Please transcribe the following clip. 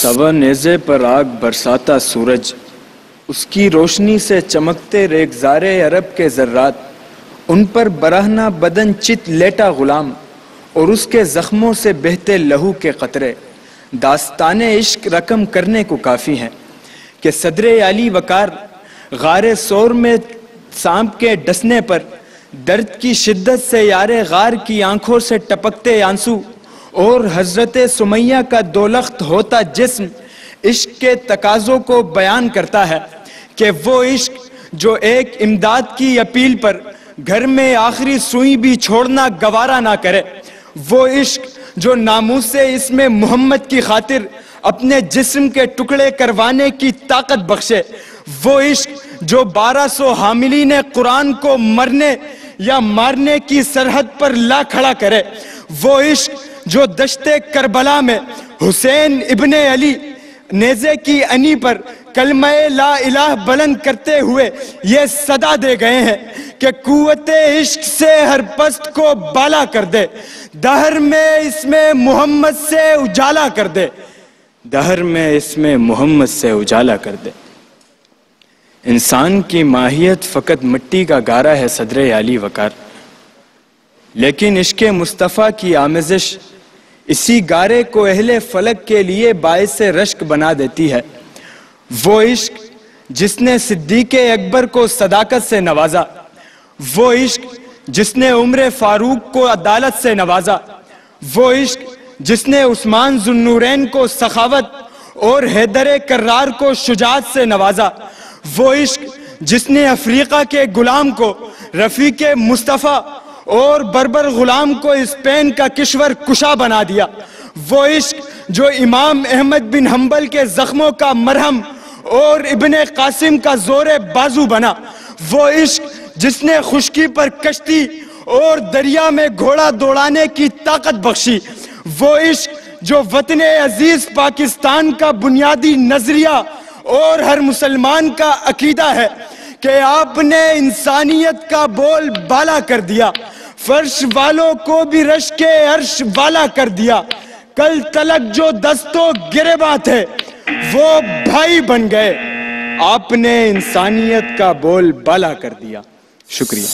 سوا نیزے پر آگ برساتا سورج، اس کی روشنی سے چمکتے ریگزار عرب کے ذرات، ان پر برہنہ بدن چت لیٹا غلام اور اس کے زخموں سے بہتے لہو کے قطرے داستان عشق رقم کرنے کو کافی ہیں کہ صدر علی وقار غار سور میں سانپ کے ڈسنے پر درد کی شدت سے یار غار کی آنکھوں سے ٹپکتے آنسو اور حضرت سمیہ کا دولخت ہوتا جسم عشق کے تقاضوں کو بیان کرتا ہے کہ وہ عشق جو ایک امداد کی اپیل پر گھر میں آخری سوئی بھی چھوڑنا گوارا نہ کرے، وہ عشق جو ناموس سے اسم محمد کی خاطر اپنے جسم کے ٹکڑے کروانے کی طاقت بخشے، وہ عشق جو 1200 حاملین قرآن کو مرنے یا مارنے کی سرحد پر لا کھڑا کرے، وہ عشق جو دشت کربلا میں حسین ابن علی نیزے کی انی پر کلمہ لا الہ بلند کرتے ہوئے یہ صدا دے گئے ہیں کہ قوت عشق سے ہر پست کو بالا کر دے، دہر میں اسم محمد سے اجالا کر دے، دہر میں اسم محمد سے اجالا کر دے۔ انسان کی ماہیت فقط مٹی کا گارا ہے صدر علی وقار، لیکن عشق مصطفیٰ کی آمیزش اسی گارے کو اہل فلک کے لیے باعث رشک بنا دیتی ہے۔ وہ عشق جس نے صدیق اکبر کو صداقت سے نوازا، وہ عشق جس نے عمر فاروق کو عدالت سے نوازا، وہ عشق جس نے عثمان ذو النورین کو سخاوت اور حیدر کرار کو شجاعت سے نوازا، وہ عشق جس نے افریقہ کے غلام کو رفیق مصطفیٰ اور بربر غلام کو اسپین کا کشور کشا بنا دیا، وہ عشق جو امام احمد بن حنبل کے زخموں کا مرہم اور ابن قاسم کا زور بازو بنا، وہ عشق جس نے خشکی پر کشتی اور دریا میں گھوڑا دوڑانے کی طاقت بخشی، وہ عشق جو وطن عزیز پاکستان کا بنیادی نظریہ اور ہر مسلمان کا عقیدہ ہے کہ آپ نے انسانیت کا بول بالا کر دیا، فرش والوں کو بھی رش کے عرش والا کر دیا، کل تلک جو دستوں گریباں تھے وہ بھائی بن گئے، آپ نے انسانیت کا بول بالا کر دیا۔ شکریہ۔